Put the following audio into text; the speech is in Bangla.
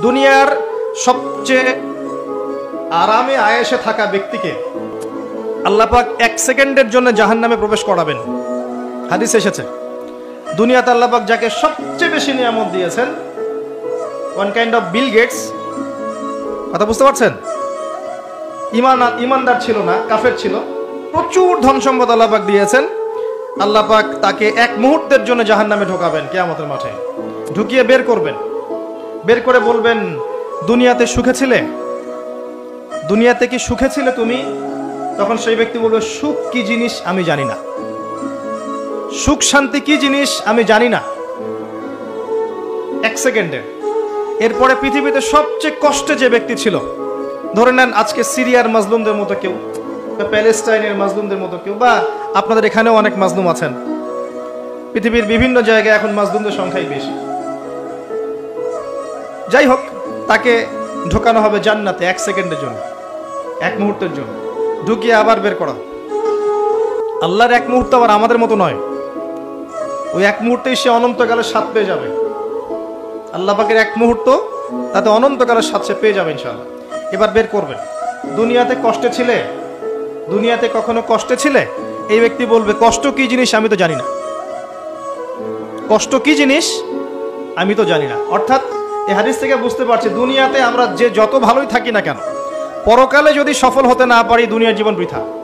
দুনিয়ার সবচেয়ে আরামে আয়েশে থাকা ব্যক্তিকে আল্লাহ পাক 1 সেকেন্ডের জন্য জাহান্নামে প্রবেশ করাবেন। হাদিস এসেছে, দুনিয়াতে আল্লাহ পাক যাকে সবচেয়ে বেশি নিয়ামত দিয়েছেন, one kind of Bill Gates, কথা বুঝতে পারছেন? ইমানদার ছিল না, কাফের ছিল, প্রচুর ধন সম্পদ আল্লাহ পাক দিয়েছেন। আল্লাহ পাক তাকে 1 মুহূর্তের জন্য জাহান্নামে ঢোকাবেন কিয়ামতের মাঠে, ঢুকিয়ে বের করবেন, বের করে বলবেন, দুনিয়াতে সুখে ছিলে? দুনিয়াতে কি সুখে ছিলে তুমি? তখন সেই ব্যক্তি বলবে, সুখ কি জিনিস আমি জানি না, সুখ শান্তি কি জিনিস আমি জানি না। 1 সেকেন্ডে। এরপরে পৃথিবীতে সবচেয়ে কষ্টে যে ব্যক্তি ছিল, ধরে নেন আজকে সিরিয়ার মাজলুমদের মতো কেউ, বা প্যালেস্টাইনের মাজলুমদের মতো কেউ, বা আপনাদের এখানেও অনেক মাজলুম আছেন, পৃথিবীর বিভিন্ন জায়গায় এখন মাজলুমদের সংখ্যাই বেশি। যাই হোক, তাকে ঢোকানো হবে জান্নাতে 1 সেকেন্ডের জন্য, 1 মুহূর্তের জন্য, ঢুকিয়ে আবার বের করা। আল্লাহর 1 মুহূর্ত আবার আমাদের মতো নয়, ওই 1 মুহূর্তেই সে অনন্তকালের স্বাদ পেয়ে যাবে। আল্লাহ পাকের 1 মুহূর্ত, তাতে অনন্তকালের স্বাদ সে পেয়ে যাবে ইনশাআল্লাহ। এবার বের করবেন, দুনিয়াতে কষ্টে ছিলে? দুনিয়াতে কখনো কষ্টে ছিলে? এই ব্যক্তি বলবে, কষ্ট কি জিনিস আমি তো জানি না, কষ্ট কি জিনিস আমি তো জানি না। অর্থাৎ এই হাদিস থেকে বুঝতে পারছি, দুনিয়াতে আমরা যে যত ভালোই থাকি না কেন, পরকালে যদি সফল হতে না পারি, দুনিয়ার জীবন বৃথা।